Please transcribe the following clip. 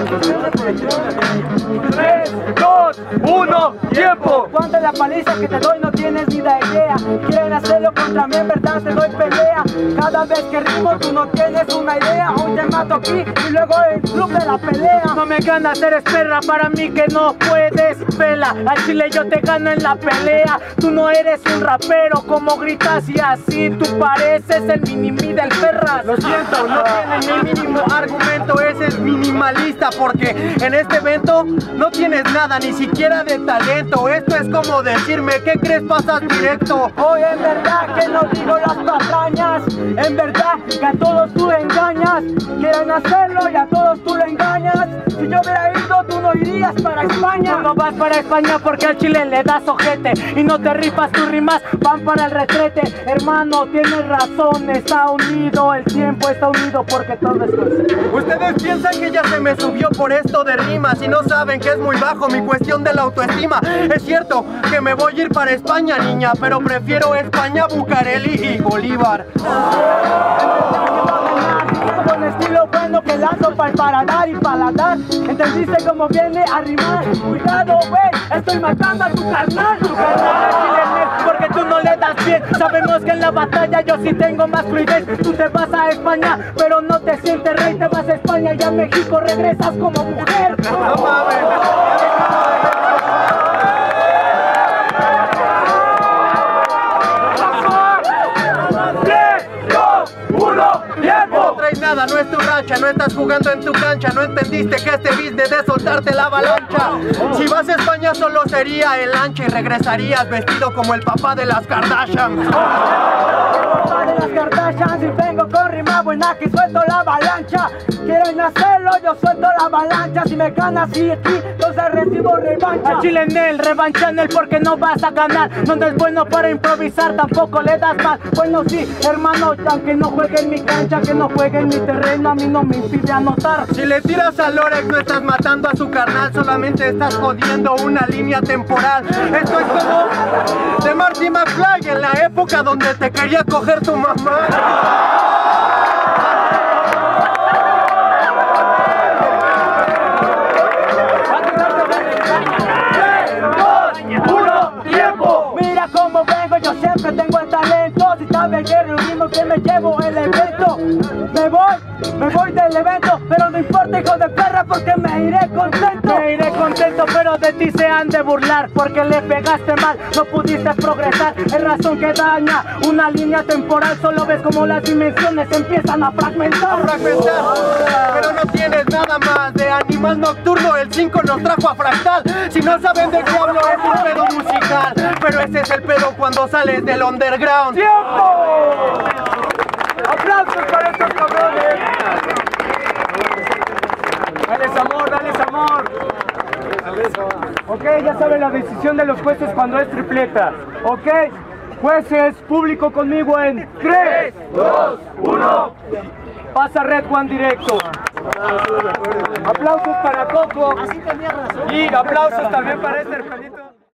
3, 2, 1, tiempo. Cuando la paliza que te doy no tienes ni la idea. Quieren hacerlo contra mí, en verdad te doy pelea. Cada vez que rimo tú no tienes una idea. Hoy te mato aquí y luego el club de la pelea. No me ganas, eres perra, para mí que no puedes, pela. Al chile yo te gano en la pelea. Tú no eres un rapero, como gritas y así tú pareces el mini-mi del perras. Lo siento, no tienes ni mínimo argumento, ese es minimalista, porque en este evento no tienes nada, ni siquiera de talento. Esto es como decirme, ¿qué crees? Pasas directo. Hoy en verdad que no digo las patrañas, en verdad que a todos tú engañas. Quieren hacerlo y a todos tú lo engañas. Si yo hubiera ido, tú no irías para España. Tú no vas para España porque al chile le das ojete y no te rifas, tus rimas van para el retrete. Hermano, tienes razón, está unido, el tiempo está unido porque todo es concepto. Ustedes piensan que ya se me subió por esto de rimas y no saben que es muy bajo mi cuestión de la autoestima. Es cierto que me voy a ir para España, niña, pero prefiero España, Bucareli y Bolívar. Con estilo bueno que lanzo para el paladar y paladar. ¿Entendiste cómo viene a rimar? Cuidado, wey, estoy matando a tu carnal. Porque tú no le das bien. Sabemos que en la batalla yo sí tengo más fluidez. Tú te vas a España, pero no te sientes rey. Te vas a España y a México regresas como mujer. No mames. 3, 2, 1, tiempo. No traes nada, no es tu racha, no estás jugando en tu cancha. No entendiste que este business de soltarte la avalancha. Si vas a España solo sería el lancha y regresarías vestido como el papá de las Kardashian. De las Kardashians y vengo con rima buena que suelto la avalancha. Quieren hacerlo, yo suelto la avalancha. Si me ganas y aquí, entonces recibo revancha. A Chile en él, revancha en él porque no vas a ganar. No es bueno para improvisar, tampoco le das más. Bueno sí, hermano, aunque no juegue en mi cancha, que no juegue en mi terreno, a mí no me impide anotar. Si le tiras a Lorex no estás matando a su carnal, solamente estás jodiendo una línea temporal. Esto es como de Marty McFly en la época donde te quería coger tu mamá. 3, 2, 1, tiempo. Mira cómo vengo, yo siempre tengo el talento. Si saben que reunimos que me llevo el evento. Me voy del evento, pero no importa, hijo de perra, porque me iré contento. Me iré contento, pero de ti se han de burlar porque le pegaste mal, no pudiste progresar. Es razón que daña una línea temporal. Solo ves como las dimensiones empiezan a fragmentar. Pero no tienes nada más de Animal Nocturno. El 5 nos trajo a Fractal. Si no saben de qué hablo, es un pedo musical. Pero ese es el pedo cuando sales del underground. ¡Tiempo! ¡Aplausos para estos cabrones! ¡Dales amor, dales amor! Ok, ya saben la decisión de los jueces cuando es tripleta. Ok, jueces, público conmigo en 3, 2, 1. Pasa Red One directo. Aplausos para Coco. Y aplausos también para este hermanito.